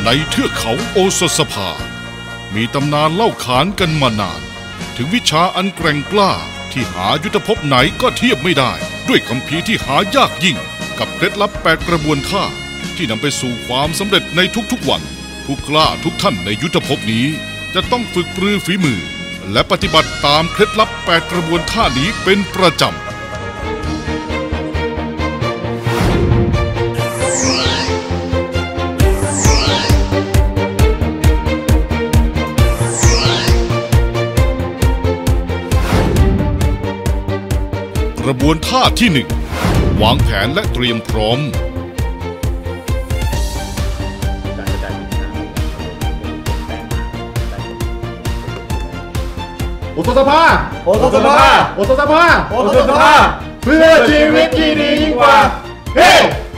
ในเทือกเขาโอสถสภามีตำนานเล่าขานกันมานานถึงวิชาอันแกร่งกล้าที่หายุทธภพไหนก็เทียบไม่ได้ด้วยคัมภีร์ที่หายากยิ่งกับเคล็ดลับ8กระบวนท่าที่นำไปสู่ความสำเร็จในทุกๆวันผู้กล้าทุกท่านในยุทธภพนี้จะต้องฝึกปรือฝีมือและปฏิบัติตามเคล็ดลับ8กระบวนท่านี้เป็นประจำกระบวนท่าที่ 1 วางแผนและเตรียมพร้อมโอสถสภาโอสถสภาโอสถสภาโอสถสภาเพื่อชีวิตที่ดียิ่งกว่าเฮ้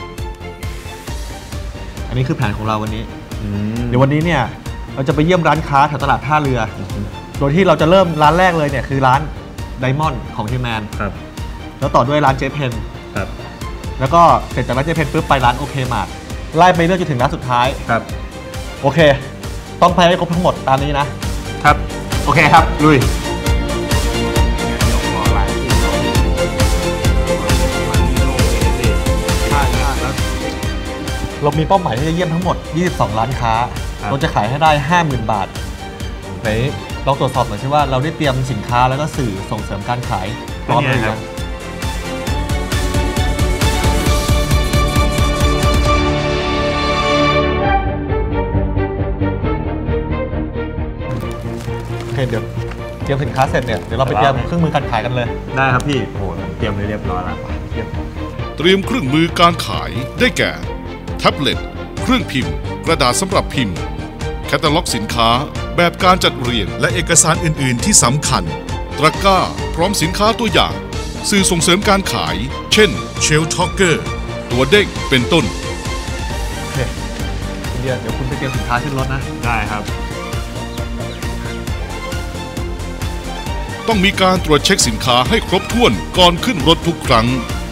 อันนี้คือแผนของเราวันนี้เดี๋ยววันนี้เนี่ยเราจะไปเยี่ยมร้านค้าแถวตลาดท่าเรือโดยที่เราจะเริ่มร้านแรกเลยเนี่ยคือร้านไดมอนด์ของเฮียแมนครับแล้วต่อด้วยร้านเจเพนครับแล้วก็เสร็จจากร้านเจเพนปุ๊บไปร้านโอเคมาร์ทไล่ไปเรื่อยจนถึงร้านสุดท้ายครับโอเคต้องไปให้ครบทั้งหมดตามนี้นะครับโอเคครับลุยเรามีเป้าหมายที่จะเยี่ยมทั้งหมด22ร้านค้าเราจะขายให้ได้ 50,000 บาทไหนลองตรวจสอบหน่อยสิว่าเราได้เตรียมสินค้าแล้วก็สื่อส่งเสริมการขายพร้อมหรือยังโอเคเดี๋ยวเตรียมสินค้าเสร็จเนี่ยเดี๋ยวเราไปเตรียมเครื่องมือการขายกันเลยได้ครับพี่โอ้เตรียมเรียบร้อยแล้วเตรียมเครื่องมือการขายได้แก่แท็บเล็ตเครื่องพิมพ์กระดาษสำหรับพิมพ์แคตตาล็อกสินค้าแบบการจัดเรียงและเอกสารอื่นๆที่สำคัญตะกร้าพร้อมสินค้าตัวอย่างสื่อส่งเสริมการขายเช่นเชลท็อกเกอร์ตัวเด้งเป็นต้นโอเคเดี๋ยวคุณไปเตรียมสินค้าขึ้นรถนะได้ครับต้องมีการตรวจเช็คสินค้าให้ครบถ้วนก่อนขึ้นรถทุกครั้ง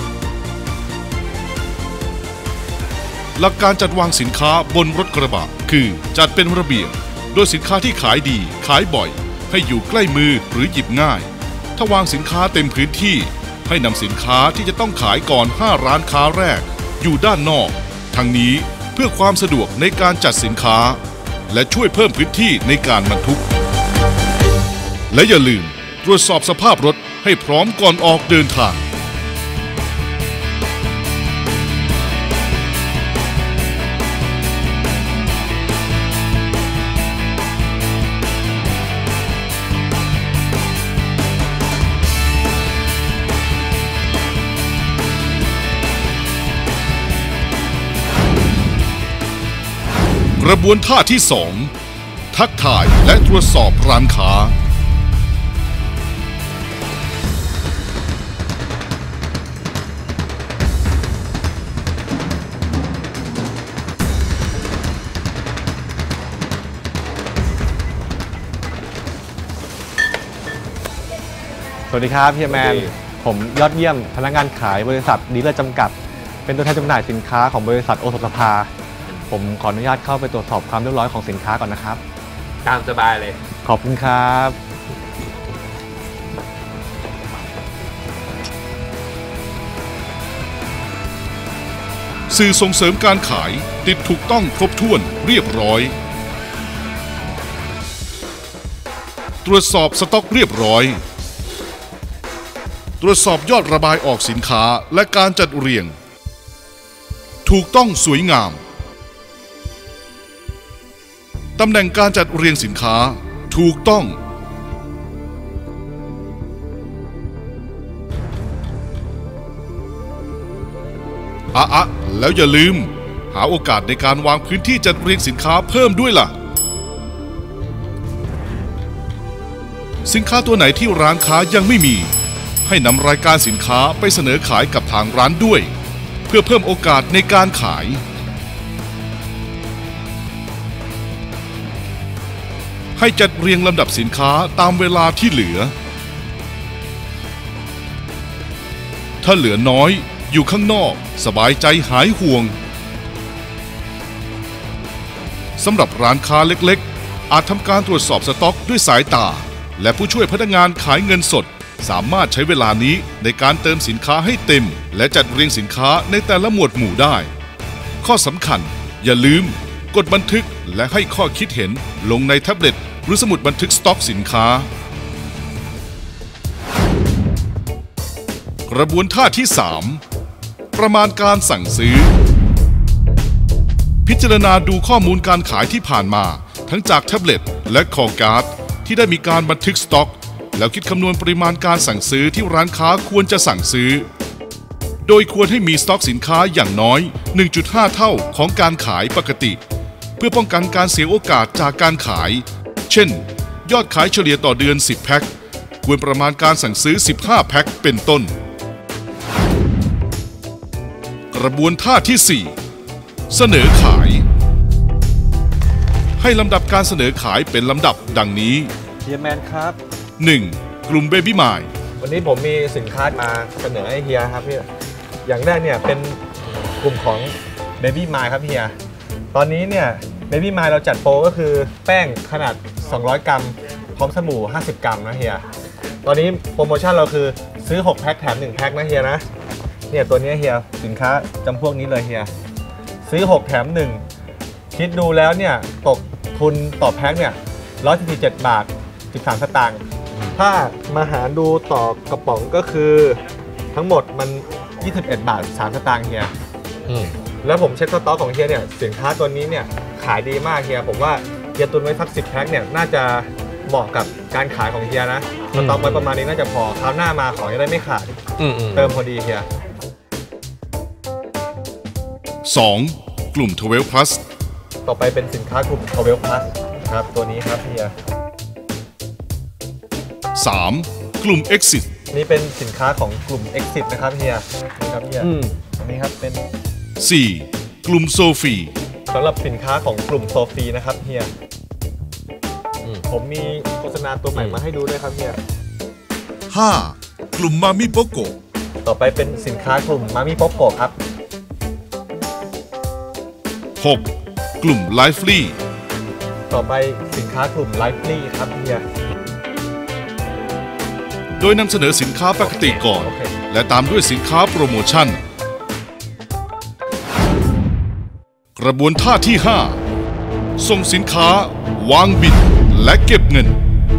หลักการจัดวางสินค้าบนรถกระบะคือจัดเป็นระเบียบโดยสินค้าที่ขายดีขายบ่อยให้อยู่ใกล้มือหรือหยิบง่ายถ้าวางสินค้าเต็มพื้นที่ให้นำสินค้าที่จะต้องขายก่อน5ร้านค้าแรกอยู่ด้านนอกทั้งนี้เพื่อความสะดวกในการจัดสินค้าและช่วยเพิ่มพื้นที่ในการบรรทุกและอย่าลืมตรวจสอบสภาพรถให้พร้อมก่อนออกเดินทางกระบวนท่าที่ 2 ทักทายและตรวจสอบร้านค้าสวัสดีครับเฮียแมนผมยอดเยี่ยมพนักงานขายบริษัทดีลเลอร์จำกัดเป็นตัวแทนจำหน่ายสินค้าของบริษัทโอสถสภาผมขออนุญาตเข้าไปตรวจสอบความเรียบร้อยของสินค้าก่อนนะครับตามสบายเลยขอบคุณครับสื่อส่งเสริมการขายติดถูกต้องครบถ้วนเรียบร้อยตรวจสอบสต็อกเรียบร้อยตรวจสอบยอดระบายออกสินค้าและการจัดเรียงถูกต้องสวยงามตำแหน่งการจัดเรียงสินค้าถูกต้องแล้วอย่าลืมหาโอกาสในการวางพื้นที่จัดเรียงสินค้าเพิ่มด้วยล่ะสินค้าตัวไหนที่ร้านค้ายังไม่มีให้นำรายการสินค้าไปเสนอขายกับทางร้านด้วยเพื่อเพิ่มโอกาสในการขายให้จัดเรียงลำดับสินค้าตามเวลาที่เหลือถ้าเหลือน้อยอยู่ข้างนอกสบายใจหายห่วงสำหรับร้านค้าเล็กๆอาจทำการตรวจสอบสต็อกด้วยสายตาและผู้ช่วยพนักงานขายเงินสดสามารถใช้เวลานี้ในการเติมสินค้าให้เต็มและจัดเรียงสินค้าในแต่ละหมวดหมู่ได้ข้อสำคัญอย่าลืมกดบันทึกและให้ข้อคิดเห็นลงในแท็บเล็ตหรือสมุดบันทึกสต็อกสินค้ากระบวนท่าที่ 3 ประมาณการสั่งซื้อพิจารณาดูข้อมูลการขายที่ผ่านมาทั้งจากแท็บเล็ตและคอการ์ดที่ได้มีการบันทึกสต็อกแล้วคิดคำนวณปริมาณการสั่งซื้อที่ร้านค้าควรจะสั่งซื้อโดยควรให้มีสต็อกสินค้าอย่างน้อย 1.5 เท่าของการขายปกติเพื่อป้องกันการเสียโอกาสจากการขายเช่นยอดขายเฉลี่ยต่อเดือน10แพ็คควรประมาณการสั่งซื้อ15แพ็คเป็นต้นกระบวนท่าที่ 4 เสนอขายให้ลำดับการเสนอขายเป็นลำดับดังนี้เฮียแมนครับ 1. กลุ่ม Baby Mile วันนี้ผมมีสินค้ามาเสนอให้เฮียครับพี่อย่างแรกเนี่ยเป็นกลุ่มของ Baby Mile ครับเฮียตอนนี้เนี่ย Baby Mile เราจัดโปรก็คือแป้งขนาด200กรัมพร้อมสบู่50กรัมนะเฮียตอนนี้โปรโมชั่นเราคือซื้อ6แพ็คแถม1แพ็คนะเฮียนะเนี่ยตัวนี้เฮียสินค้าจำพวกนี้เลยเฮียซื้อ6แถม1คิดดูแล้วเนี่ยตกทุนต่อแพ็คเนี่ย147 บาท13 สตางค์ถ้ามาหารดูต่อกระป๋องก็คือทั้งหมดมัน21 บาท3 สตางค์เฮียแล้วผมเช็คสต็อกของเฮียเนี่ยสินค้าตัวนี้เนี่ยขายดีมากเฮียผมว่าเฮียตุนไว้สัก10แพ็คเนี่ยน่าจะเหมาะกับการขายของเฮียนะสต็อกไว้ประมาณนี้น่าจะพอคราวหน้ามาของจะได้ไม่ขาดเติมพอดีเฮีย 2. กลุ่ม 12 plus ต่อไปเป็นสินค้ากลุ่ม 12 plus ครับตัวนี้ครับเฮีย 3. กลุ่ม exit นี่เป็นสินค้าของกลุ่ม exit นะครับเฮียนี่ครับเฮียอันนี้ครับเป็น 4. กลุ่ม Sophie สำหรับสินค้าของกลุ่ม Sophie นะครับเฮียผมมีโฆษณาตัวใหม่มาให้ดูด้วยครับเฮีย 5. กลุ่ม Mami Poco ต่อไปเป็นสินค้ากลุ่ม Mami Poco ครับ 6. กลุ่ม Lively ต่อไปสินค้ากลุ่ม Lively ครับเฮียโดยนำเสนอสินค้าปกติก่อนและตามด้วยสินค้าโปรโมชั่นกระบวนท่าที่ 5 ส่งสินค้าวางบินและเก็บเงิน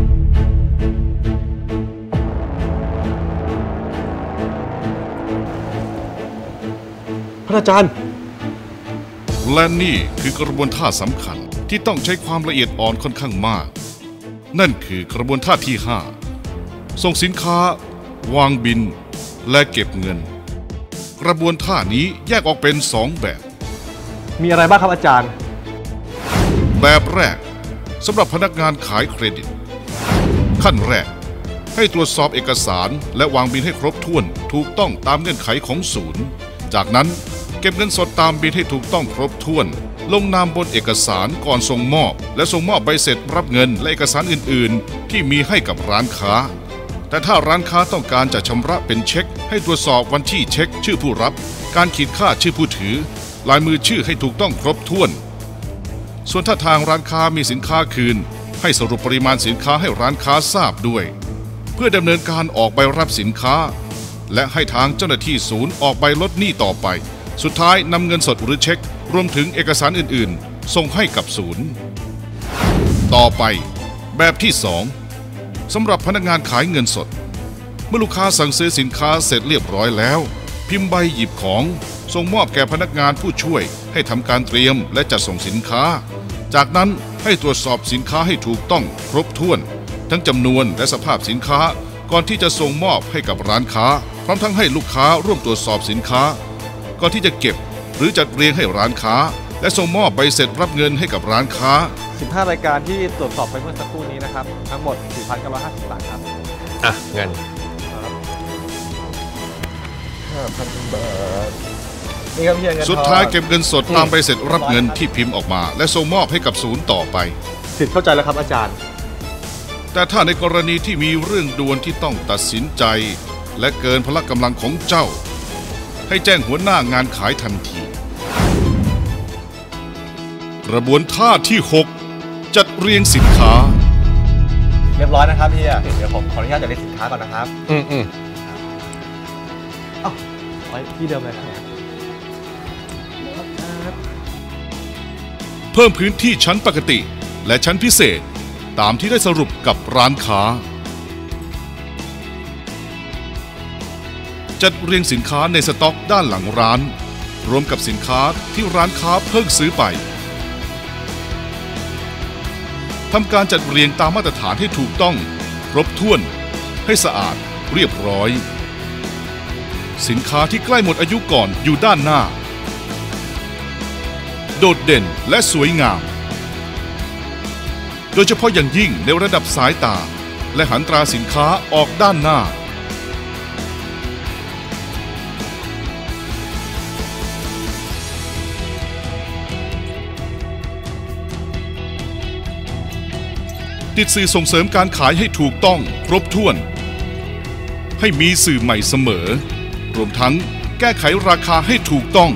พระอาจารย์และนี่คือกระบวนท่าสำคัญที่ต้องใช้ความละเอียดอ่อนค่อนข้างมากนั่นคือกระบวนท่าที่ 5 ส่งสินค้าวางบินและเก็บเงินกระบวนท่านี้แยกออกเป็น2แบบมีอะไรบ้างครับอาจารย์แบบแรกสำหรับพนักงานขายเครดิตขั้นแรกให้ตรวจสอบเอกสารและวางบินให้ครบถ้วนถูกต้องตามเงื่อนไขของศูนย์จากนั้นเก็บเงินสดตามบินให้ถูกต้องครบถ้วนลงนามบนเอกสารก่อนส่งมอบและส่งมอบใบเสร็จรับเงินและเอกสารอื่นๆที่มีให้กับร้านค้าแต่ถ้าร้านค้าต้องการจะชำระเป็นเช็คให้ตรวจสอบวันที่เช็คชื่อผู้รับการขีดค่าชื่อผู้ถือลายมือชื่อให้ถูกต้องครบถ้วนส่วนถ้าทางร้านค้ามีสินค้าคืนให้สรุปปริมาณสินค้าให้ร้านค้าทราบด้วยเพื่อดำเนินการออกใบรับสินค้าและให้ทางเจ้าหน้าที่ศูนย์ออกใบลดหนี้ต่อไปสุดท้ายนำเงินสดหรือเช็ครวมถึงเอกสารอื่นๆส่งให้กับศูนย์ต่อไปแบบที่ 2สำหรับพนักงานขายเงินสดเมื่อลูกค้าสั่งซื้อสินค้าเสร็จเรียบร้อยแล้วพิมพ์ใบหยิบของส่งมอบแก่พนักงานผู้ช่วยให้ทำการเตรียมและจัดส่งสินค้าจากนั้นให้ตรวจสอบสินค้าให้ถูกต้องครบถ้วนทั้งจำนวนและสภาพสินค้าก่อนที่จะส่งมอบให้กับร้านค้าพร้อมทั้งให้ลูกค้าร่วมตรวจสอบสินค้าก่อนที่จะเก็บหรือจัดเรียงให้ร้านค้าและส่งมอบใบเสร็จรับเงินให้กับร้านค้า 15รายการที่ตรวจสอบไปเมื่อสักครู่นี้นะครับทั้งหมด 4,950 บาทครับเงิน 5,000 บาทนี่ครับเฮียเงินสุดท้ายเก็บเงินสดตามใบเสร็จรับเงินที่พิมพ์ออกมาและส่งมอบให้กับศูนย์ต่อไปสิทธิ์เข้าใจแล้วครับอาจารย์แต่ถ้าในกรณีที่มีเรื่องด่วนที่ต้องตัดสินใจและเกินพละกำลังของเจ้าให้แจ้งหัวหน้างานขายทันทีกระบวนท่าที่ 6 จัดเรียงสินค้าเรียบร้อยนะครับเฮียเดี๋ยวผมขออนุญาตจัดเรียงสินค้าก่อนนะครับเอ้าไว้ที่เดิมเลยครับเพิ่มพื้นที่ชั้นปกติและชั้นพิเศษตามที่ได้สรุปกับร้านค้าจัดเรียงสินค้าในสต็อกด้านหลังร้านรวมกับสินค้าที่ร้านค้าเพิ่งซื้อไปทำการจัดเรียงตามมาตรฐานให้ถูกต้องครบถ้วนให้สะอาดเรียบร้อยสินค้าที่ใกล้หมดอายุก่อนอยู่ด้านหน้าโดดเด่นและสวยงามโดยเฉพาะอย่างยิ่งในระดับสายตาและหันตราสินค้าออกด้านหน้าติดสื่อส่งเสริมการขายให้ถูกต้องครบถ้วนให้มีสื่อใหม่เสมอรวมทั้งแก้ไขราคาให้ถูกต้อง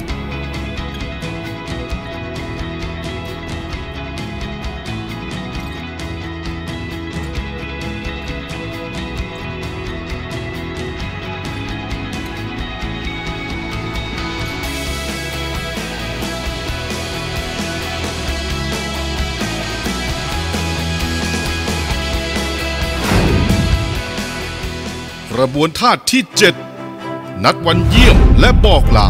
กระบวนท่าที่ 7 นัดวันเยี่ยมและบอกลา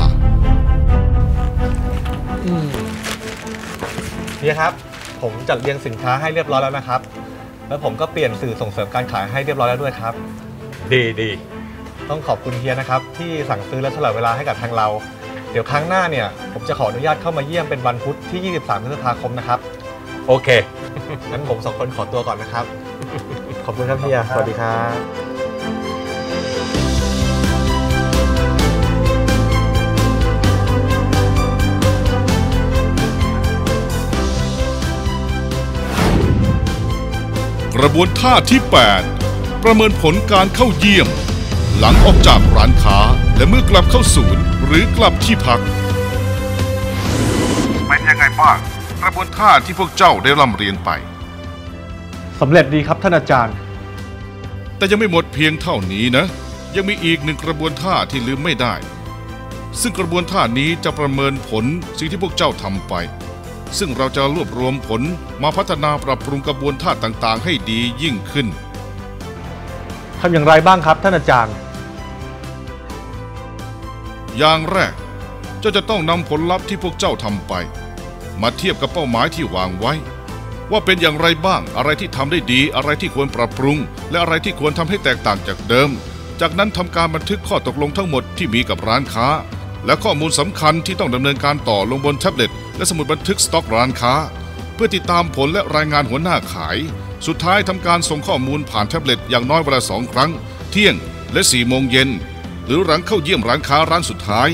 เฮียครับผมจัดเรียงสินค้าให้เรียบร้อยแล้วนะครับแล้วผมก็เปลี่ยนสื่อส่งเสริมการขายให้เรียบร้อยแล้วด้วยครับดีต้องขอบคุณเฮียนะครับที่สั่งซื้อและสละเวลาให้กับทางเราเดี๋ยวครั้งหน้าเนี่ยผมจะขออนุญาตเข้ามาเยี่ยมเป็นวันพุธที่23พฤษภาคมนะครับโอเคงั้นผม2คนขอตัวก่อนนะครับขอบคุณครับเฮียสวัสดีครับกระบวนท่าที่ 8 ประเมินผลการเข้าเยี่ยมหลังออกจากร้านค้าและเมื่อกลับเข้าศูนย์หรือกลับที่พักเป็นยังไงบ้างกระบวนท่าที่พวกเจ้าได้ร่ำเรียนไปสำเร็จดีครับท่านอาจารย์แต่ยังไม่หมดเพียงเท่านี้นะยังมีอีกหนึ่งกระบวนท่าที่ลืมไม่ได้ซึ่งกระบวนท่านี้จะประเมินผลสิ่งที่พวกเจ้าทำไปซึ่งเราจะรวบรวมผลมาพัฒนาปรับปรุงกระบวนท่าต่างๆให้ดียิ่งขึ้นทำอย่างไรบ้างครับท่านอาจารย์อย่างแรกเจ้าจะต้องนำผลลัพธ์ที่พวกเจ้าทำไปมาเทียบกับเป้าหมายที่วางไว้ว่าเป็นอย่างไรบ้างอะไรที่ทำได้ดีอะไรที่ควรปรับปรุงและอะไรที่ควรทำให้แตกต่างจากเดิมจากนั้นทำการบันทึกข้อตกลงทั้งหมดที่มีกับร้านค้าและข้อมูลสำคัญที่ต้องดำเนินการต่อลงบนแท็บเล็ตและสมุดบันทึกสต็อกร้านค้าเพื่อติดตามผลและรายงานหัวหน้าขายสุดท้ายทำการส่งข้อมูลผ่านแท็บเล็ตอย่างน้อยวันละ2 ครั้งเที่ยงและ4 โมงเย็นหรือหลังเข้าเยี่ยมร้านค้าร้านสุดท้าย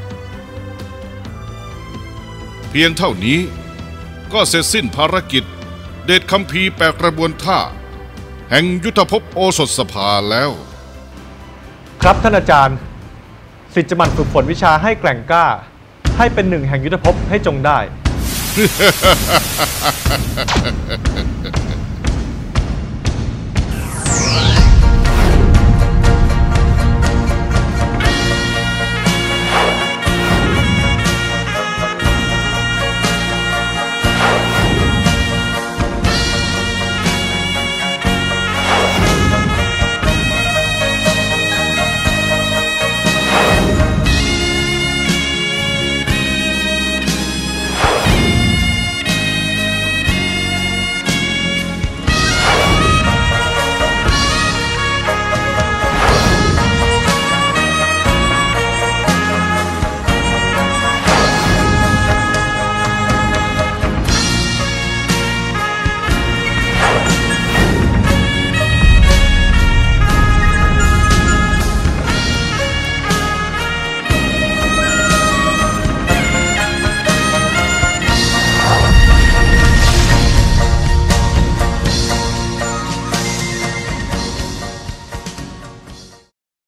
เพียงเท่านี้ก็เสร็จสิ้นภารกิจเดชคัมภีร์แปลกระบวนท่าแห่งยุทธภพโอสถสภาแล้วครับท่านอาจารย์ศิษย์จะหมั่นฝึกฝนวิชาให้แกร่งกล้าให้เป็นหนึ่งแห่งยุทธภพให้จงได้